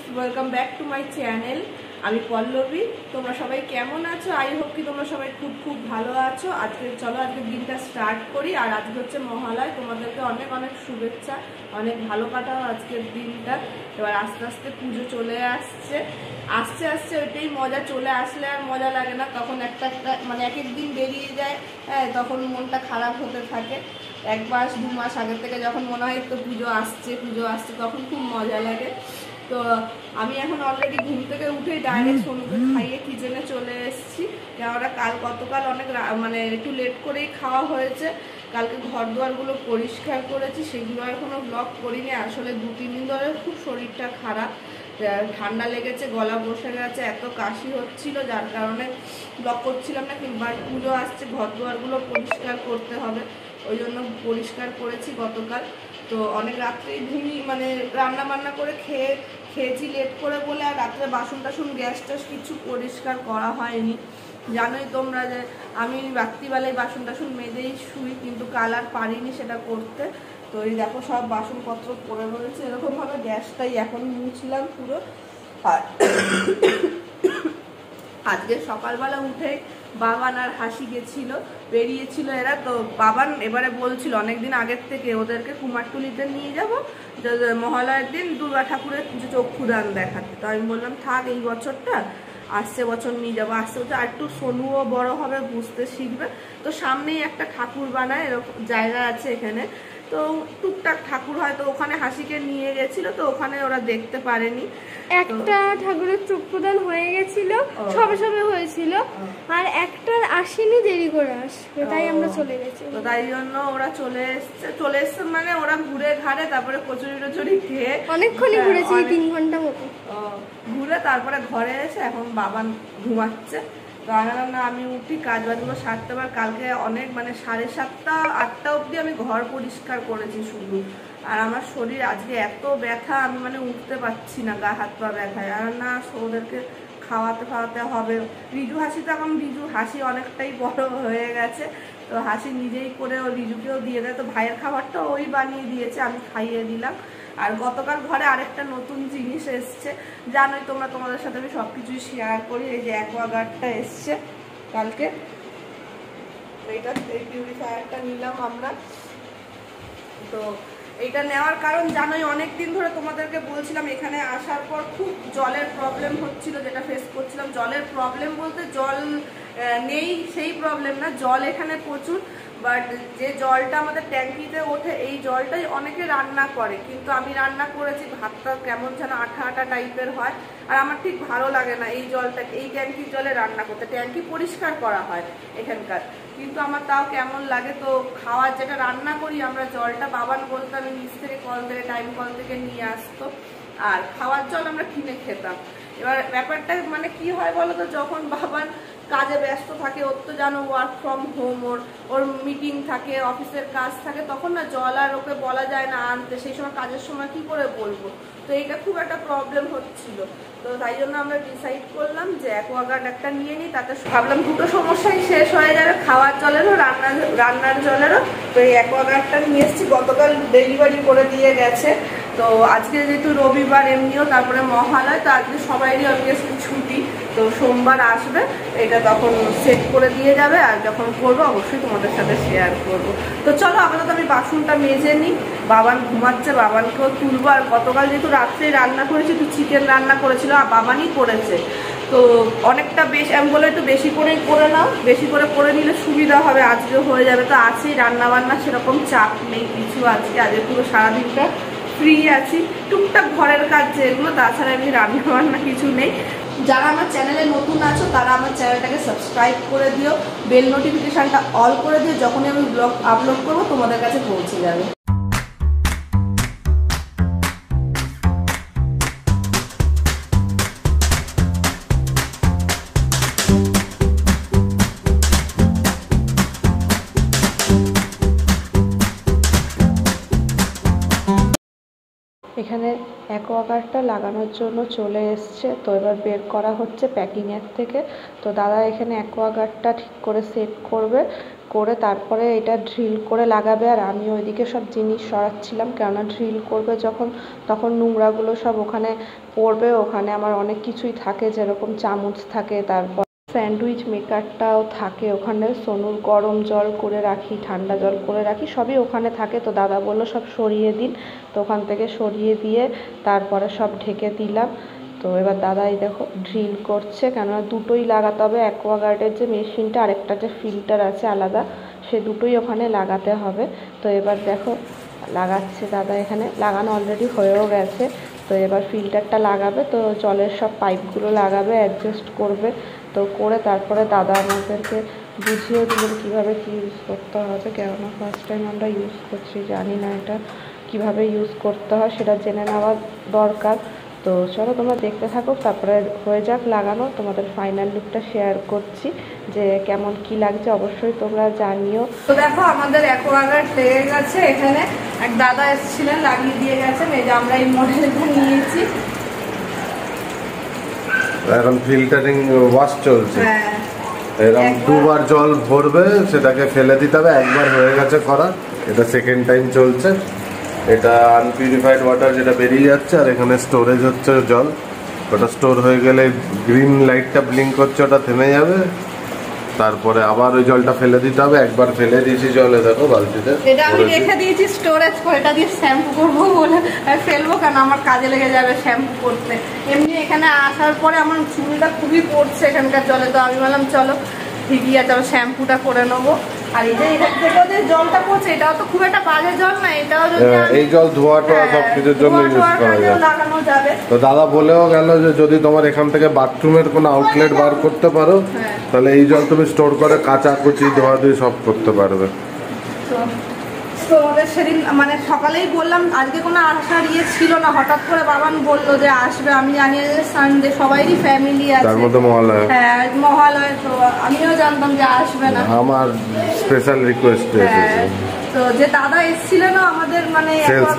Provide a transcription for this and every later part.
Welcome back to my channel. আমি পল্লবী। তোমরা সবাই কেমন আছো? আই হোপ কি তোমরা সবাই খুব খুব ভালো আছো। চলো আজকে দিনটা স্টার্ট করি। আর আজকে হচ্ছে মহালয়, তোমাদেরকে অনেক অনেক শুভেচ্ছা, অনেক ভালো কাটাও আজকের দিনটা। এবার আস্তে আস্তে পুজো চলে আসছে, আস্তে আস্তে ওইটাই মজা। চলে আসলে আর মজা লাগে না, তখন একটা একটা মানে এক এক দিন বেরিয়ে যায়। হ্যাঁ, তখন মনটা খারাপ হতে থাকে। এক মাস দু মাস আগের থেকে যখন মনে হয় তো পুজো আসছে তখন খুব মজা লাগে। তো আমি এখন অলরেডি ঘুম থেকে উঠে ডাইরেক্ট সোনুকে খাইয়ে কিচেনে চলে এসেছি। কেননা গতকাল অনেক মানে একটু লেট করেই খাওয়া হয়েছে। কালকে ঘর দুয়ারগুলো পরিষ্কার করেছি, সেগুলো এখনো ব্লগ করিনি। আসলে 2-3 দিন ধরে খুব শরীরটা খারাপ, ঠান্ডা লেগেছে, গলা বসে গেছে, এত কাশি হচ্ছিল, যার কারণে ব্লগ করছিলাম না। কিংবা পুজো আসছে, ঘর দুয়ারগুলো পরিষ্কার করতে হবে, ওই জন্য পরিষ্কার করেছি গতকাল। তো অনেক রাত্রেই মানে রান্না বান্না করে খেয়েছি লেট করে বলে, আর রাত্রে বাসন টাসন গ্যাস ট্যাস কিছু পরিষ্কার করা হয়নি। জানোই তোমরা যে আমি রাত্রিবেলায় বাসন টাসন মেজেই শুই, কিন্তু কাল আর পারিনি সেটা করতে। তো এই দেখো সব বাসনপত্র পড়ে রয়েছে এরকমভাবে, গ্যাসটাই এখন মুছলাম পুরো। আর আজকে সকালবেলা উঠে বাবান আর হাসি বেরিয়েছিল এরা। তো বাবান এবারে বলছিল অনেকদিন আগের থেকে ওদেরকে কুমারটুলিতে নিয়ে যাব মহালয়ের দিন দুর্গা ঠাকুরের চক্ষুদান দেখাতে। তো আমি বললাম থাক, এই বছরটা, আসছে বছর নিয়ে যাবো। আসছে বছর আর একটু সোনুও বড় হবে, বুঝতে শিখবে। তো সামনেই একটা ঠাকুর বানায়, এরকম জায়গা আছে এখানে, তো টুকটাক ঠাকুর হয়। তো ওখানে হাসিকে নিয়ে গেছিল, তো ওখানে ওরা দেখতে পারেনি। একটা ঠাকুরের চক্ষুদান হয়ে গেছিল, সবে সবে হয়েছিল, আর একটা আসেনি, দেরি করে আসবে, তাই আমরা চলে গেছি। তো তাই জন্য ওরা চলে এসছে মানে ওরা ঘুরে ঘাড়ে, তারপরে কচুরি টচুরি খেয়ে অনেকক্ষণই ঘুরেছি, 3 ঘন্টা মতো ঘুরে তারপরে ঘরে এসে এখন বাবা ঘুমাচ্ছে। তো আমি উঠি, কাজ বাজগুলো সারতে পার। কালকে অনেক মানে 7:30-8টা অবধি আমি ঘর পরিষ্কার করেছি শুধু। আর আমার শরীর আজকে এত ব্যথা, আমি মানে উঠতে পারছি না, গা হাত পা ব্যথায়। আর না ওদেরকে খাওয়াতে হবে। রিজু হাসি তো এখন রিজু হাসি অনেকটাই বড় হয়ে গেছে, তো হাসি নিজেই করে ও রিজুকেও দিয়ে দেয়। তো ভাইয়ের খাবারটা ওই বানিয়ে দিয়েছে, আমি খাইয়ে দিলাম। আর গতকাল ঘরে আরেকটা নতুন জিনিস এসছে, জানোই তোমরা, তোমাদের সাথে আমি সবকিছুই শেয়ার করি। এই যে অ্যাকোয়াগার্ডটা এসছে কালকে, এইটা এই পিউরিফায়ারটা নিলাম আমরা। তো এইটা নেওয়ার কারণ জানোই, অনেক দিন ধরে তোমাদেরকে বলছিলাম এখানে আসার পর খুব জলের প্রবলেম হচ্ছিল, যেটা ফেস করছিলাম। জলের প্রবলেম বলতে জল নেই সেই প্রবলেম না, জল এখানে প্রচুর। বাট যে জলটা আমাদের ট্যাঙ্কিতে ওঠে, এই জলটাই অনেকে রান্না করে, কিন্তু আমি রান্না করেছি, ভাতটা কেমন যেন আঠা আঠা টাইপের হয়। আর আমার ঠিক ভালো লাগে না এই জলটা, এই ট্যাঙ্কির জলে রান্না করতে। ট্যাঙ্কি পরিষ্কার করা হয় এখানকার, কিন্তু আমার তাও কেমন লাগে। তো খাওয়ার যেটা রান্না করি আমরা, জলটা বাবান বলতো আমি নিচ থেকে কল থেকে টাইম কল থেকে নিয়ে আসতো, আর খাওয়ার জল আমরা কিনে খেতাম। এবার ব্যাপারটা মানে কি হয় বলো তো, যখন বাবান কাজে ব্যস্ত থাকে, ওর তো জানো ওয়ার্ক ফ্রম হোম, ওর মিটিং থাকে, অফিসের কাজ থাকে, তখন না জল আর ওকে বলা যায় না আনতে। সেই সময় কাজের সময় কি করে বলবো? তো এইটা খুব একটা প্রবলেম হচ্ছিল। তো তাই জন্য আমরা ডিসাইড করলাম যে অ্যাকোয়াগার্ড একটা নিয়ে নিই। তাতে ভাবলাম দুটো সমস্যাই শেষ হয়ে যাবে, খাওয়ার জলেরও রান্নার জলেরও। তো এই অ্যাকোয়াগার্ডটা নিয়ে এসেছি, গতকাল ডেলিভারি করে দিয়ে গেছে। তো আজকে যেহেতু রবিবার এমনিও, তারপরে মহালয়, তো আজকে সবাইরই অবভিয়াসলি ছুটি। তো সোমবার আসবে, এটা তখন সেট করে দিয়ে যাবে। আর যখন করবো অবশ্যই তোমাদের সাথে শেয়ার করবো। তো চলো আপাতত আমি বাসনটা মেজে নিই। বাবান ঘুমাচ্ছে, বাবানকেও তুলবো। আর গতকাল যেহেতু রাত্রে রান্না করেছি, একটু চিকেন রান্না করেছিল, আর বাবানই করেছে। তো অনেকটা বেশি, আমি বলে একটু বেশি করেই করে নাও, বেশি করে নিলে সুবিধা হবে, আজকে হয়ে যাবে। তো আছেই রান্নাবান্না, সেরকম চাপ নেই কিছু। আজকে পুরো সারাদিনটা ফ্রি আছি, টুকটাক ঘরের কাজ যেগুলো, তাছাড়া এমনি রান্নাবান্না কিছু নেই। যারা আমার চ্যানেলে নতুন আছো তারা আমার চ্যানেলটাকে সাবস্ক্রাইব করে দিও, বেল নোটিফিকেশানটা অল করে দিও, যখনই আমি ব্লগ আপলোড করবো তোমাদের কাছে পৌঁছে যাবে। এখানে অ্যাকোয়াগার্ডটা লাগানোর জন্য চলে এসছে, তো এবার বের করা হচ্ছে প্যাকিংয়ের থেকে। তো দাদা এখানে অ্যাকোয়াগার্ডটা ঠিক করে সেট করবে, করে তারপরে এটা ড্রিল করে লাগাবে। আর আমি ওইদিকে সব জিনিস সরাচ্ছিলাম, কেননা ড্রিল করবে যখন তখন নোংরাগুলো সব ওখানে পড়বে। ওখানে আমার অনেক কিছুই থাকে, যেরকম চামচ থাকে, তারপর স্যান্ডউইচ মেকারটাও থাকে ওখানে। সোনুর গরম জল করে রাখি, ঠান্ডা জল করে রাখি, সবই ওখানে থাকে। তো দাদা বললো সব সরিয়ে দিন, তো ওখান থেকে সরিয়ে দিয়ে তারপরে সব ঢেকে দিলাম। তো এবার দাদাই দেখো ড্রিল করছে, কেননা দুটোই লাগাতে হবে। অ্যাকোয়াগার্ডের যে মেশিনটা আরেকটা যে ফিল্টার আছে আলাদা, সে দুটোই ওখানে লাগাতে হবে। তো এবার দেখো লাগাচ্ছে দাদা, এখানে লাগানো অলরেডি হয়েও গেছে। তো এবার ফিল্টারটা লাগাবে, তো জলের সব পাইপগুলো লাগাবে, অ্যাডজাস্ট করবে। তো করে তারপরে দাদা আমাদেরকে বুঝিয়ে দিলেন কীভাবে কী ইউজ করতে হবে, কেননা ফার্স্ট টাইম আমরা ইউজ করছি, জানি না এটা কিভাবে ইউজ করতে হয়, সেটা জেনে নেওয়া দরকার। তো চলো তোমরা দেখতে থাকো, তারপরে হয়ে যাক লাগানো, তোমাদের ফাইনাল লুকটা শেয়ার করছি যে কেমন কি লাগছে, অবশ্যই তোমরা জানিও। তো দেখো আমাদের অ্যাকোয়াগার্ড লেগে গেছে, এখানে এক দাদা এসেছিলেন লাগিয়ে দিয়ে গেছেন, এই যে আমরা এই মডেলটা নিয়েছি। এখন ফিল্টারিং ওয়াশ চলছে, এরকম দুবার জল ভরবে, সেটাকে ফেলে দিতে হবে। একবার হয়ে গেছে করা, এটা সেকেন্ড টাইম চলছে। এটা আনপিউরিফাইড ওয়াটার যেটা বেরিয়ে যাচ্ছে, আর এখানে স্টোরেজ হচ্ছে জল। ওটা স্টোর হয়ে গেলে গ্রিন লাইটটা ব্লিঙ্ক করছে, ওটা থেমে যাবে। তারপরে আবার ওই জলটা ফেলে দিতে হবে। একবার ফেলে দিয়েছি জলে, দেখো বালতিতে, এটা আমি রেখে দিয়েছি স্টোরেজ করে, এটা দিয়ে শ্যাম্পু করবো বলে। আর ফেলবো কেন, আমার কাজে লেগে যাবে শ্যাম্পু করতে। এমনি এখানে আসার পরে আমার চুলটা খুবই পড়ছে এখানকার জলে, তো আমি বললাম চলো ঠিকই আছে, শ্যাম্পুটা করে নেবো। আর এই যে এটা থেকেও যে জলটা পড়ছে, এটাও তো খুব একটা বাজে জল না, এটাও যদি এই জল ধোয়া টোয়া সবকিছুর জন্য ইউজ করা যায়, লাগানো যাবে। তো দাদা বলেও গেল যে যদি তোমার এখান থেকে বাথরুমের কোনো আউটলেট বার করতে পারো, তাহলে এই জল তুমি স্টোর করে কাচাকুচি ধোয়াধুয়ি সব করতে পারবে। তো ওদের সেদিন মানে সকালেই বললাম, আজকে কোনো আসার ইয়ে ছিল না, হঠাৎ করে বাবান বললো যে আসবে। আমি জানি যে সানডে সবাইরই ফ্যামিলি আছে, তার মধ্যে মহালয়া, হ্যাঁ মহালয়া, তো আমিও জানতাম যে আসবে না। আমার স্পেশাল রিকোয়েস্ট এসেছে। তো যে দাদা এসেছিলেন আমাদের মানে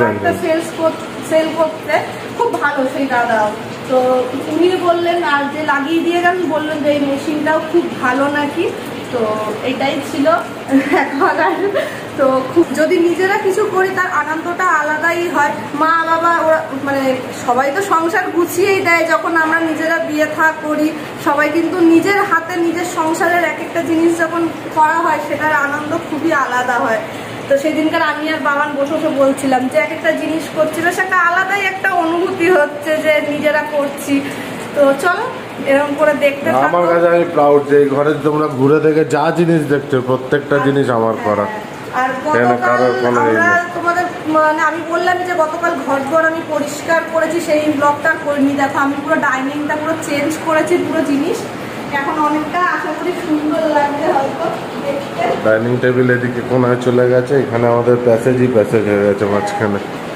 সেল করতে, খুব ভালো সেই দাদাও। তো উনি বললেন, আর যে লাগিয়ে দিয়ে গেলেন বললেন যে এই মেশিনটাও খুব ভালো নাকি। তো এটাই ছিল অ্যাকোয়াগার্ড। তো খুব যদি নিজেরা কিছু করি তার আনন্দটা আলাদাই হয়। মা বাবা ওরা মানে সবাই তো সংসার গুছিয়েই দেয়, যখন আমরা নিজেরা বিয়ে থা করি সবাই কিন্তু নিজের হাতে নিজের সংসারের এক একটা জিনিস যখন করা হয় সেটার আনন্দ খুবই আলাদা হয়। তো সেদিনকার আমি আর বাবান বসে বসে বলছিলাম যে এক একটা জিনিস করছি, বেশ একটা আলাদাই একটা অনুভূতি হচ্ছে যে নিজেরা করছি। তো চলো এরকম করে দেখতে থাকো। আমার কাছে আমি প্রাউড যে এই ঘরে তোমরা ঘুরে দেখে যা জিনিস দেখছো প্রত্যেকটা জিনিস আমার করা। আর গতকাল আমরা তোমাদের মানে আমি বললাম যে গতকাল ঘর আমি পরিষ্কার করেছি, সেই ব্লগটা করিনি। দেখো আমি পুরো ডাইনিংটা পুরো চেঞ্জ করেছি, পুরো জিনিস এখন অনেকটা আশা করি সুন্দর লাগবে হয়তো দেখতে। ডাইনিং টেবিল এদিকে কোনায় চলে গেছে, এখানে আমাদের প্যাসেজই প্যাসেজ হয়ে গেছে মাঝখানে।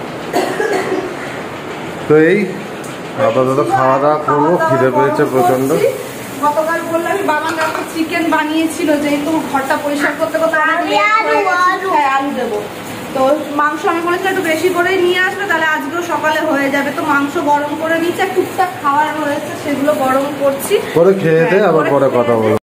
তো এই আপাতত খাওয়া দাওয়া করবো, খিদে পেয়েছে প্রচন্ড। গতকাল বললাম বাবা একটা চিকেন বানিয়েছিল, যেহেতু ঘরটা পরিষ্কার করতে করতে আলু দেবো। তো মাংস আমি বলেছিলাম একটু বেশি করেই নিয়ে আসবে, তাহলে আজকেও সকালে হয়ে যাবে। তো মাংস গরম করে নিচ্ছে, টুকটাক খাওয়ার রয়েছে সেগুলো গরম করছি, পরে খেয়ে দিয়ে আবার পরে কথা বলবো।